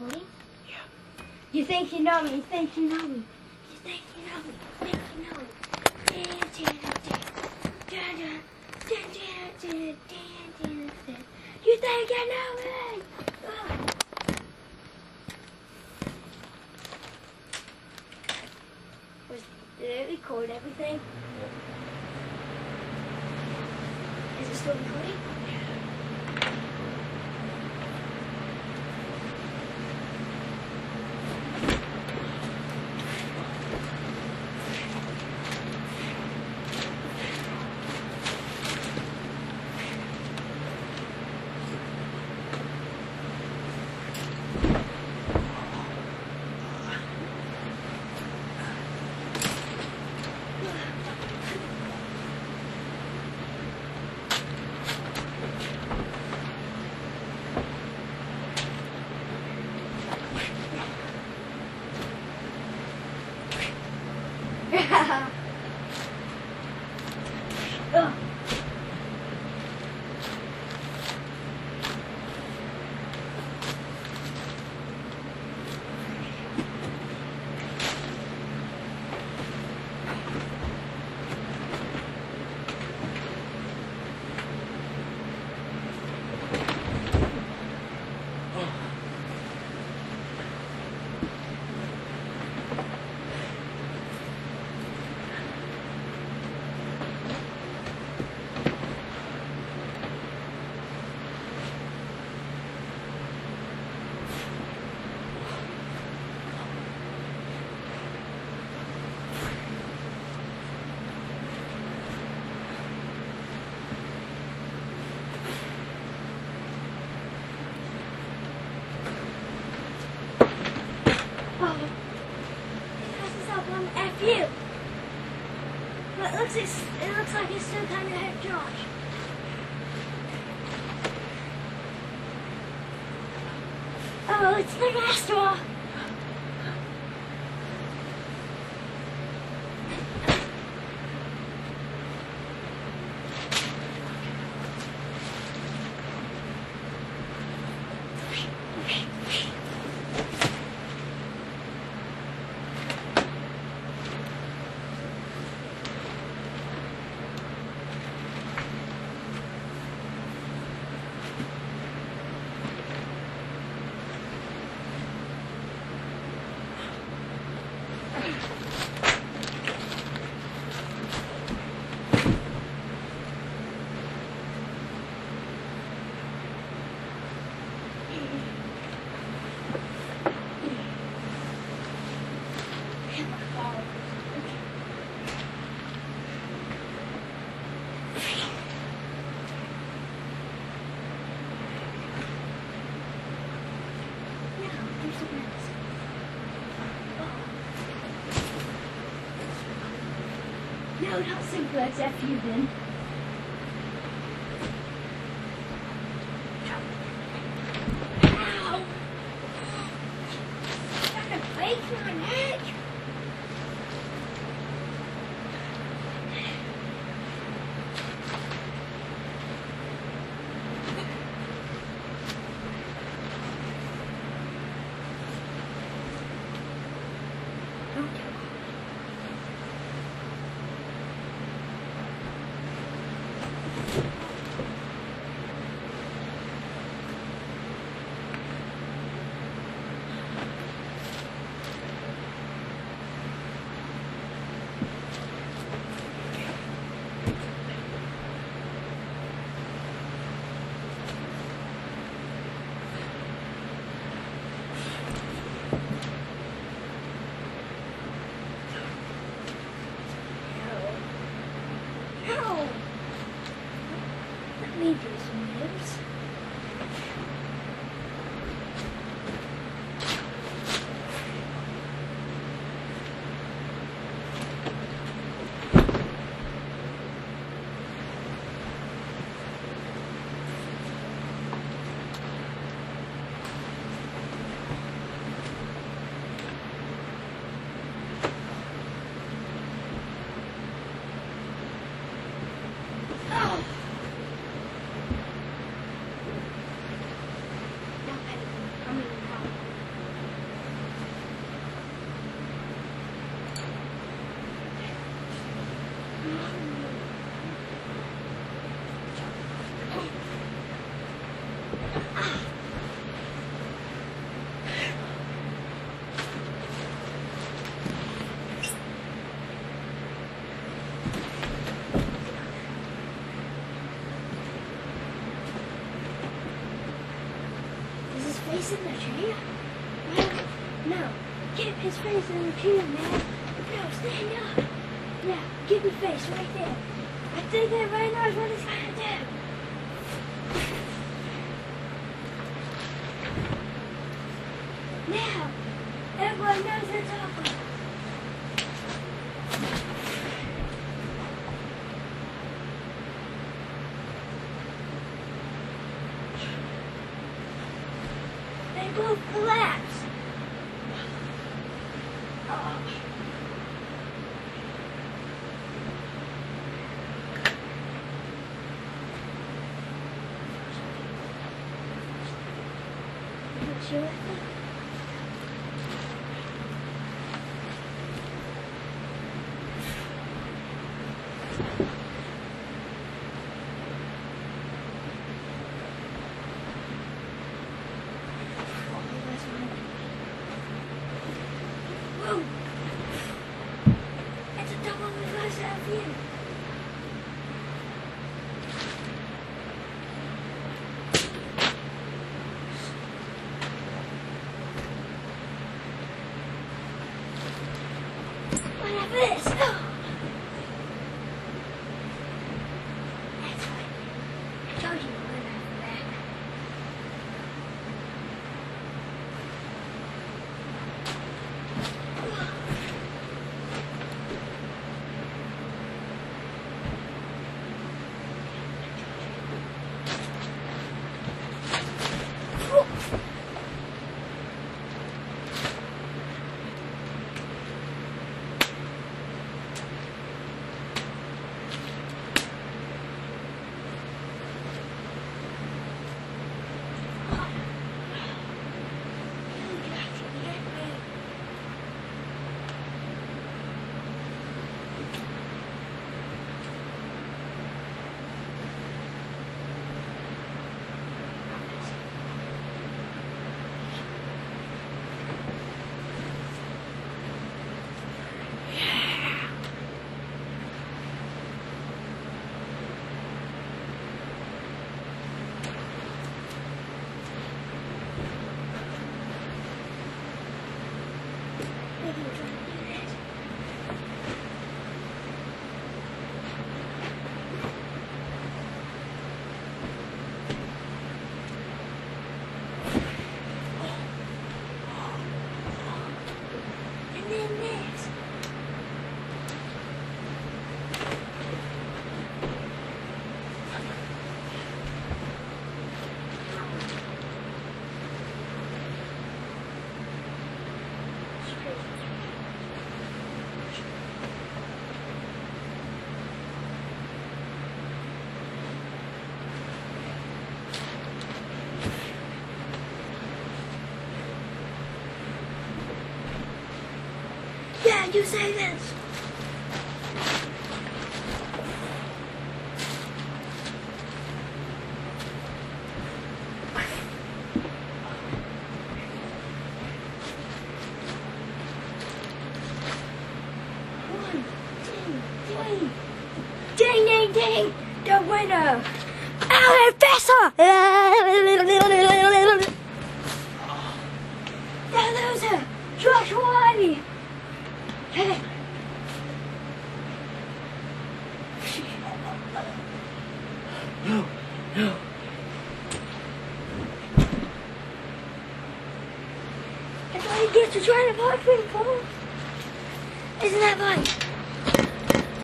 recording? Yeah. You think you know me, you think you know me. You think you know me, you think you know me. You think you know me? Did it record everything? Is it still recording? It looks like it's still kind of hurt Josh. Oh, it's the master. No, not sing words after you then. Ow! You're gonna break my neck. face in the chair? No. Get his face in the chair, man. No, stand up. Yeah, get his face right there. I think everybody knows what he's gonna do. Now, everyone knows it's over. They both collapse. Sure. Whoa! It's a double reverse out of view. This. Oh. That's right. I told you we were going to back. Yeah, you say this. One, two, three. Ding, ding, ding. The winner. Alan Fessa. The loser. Joshua Ivy. Hey. No, no. That's all you get to try to fight people. Isn't that funny?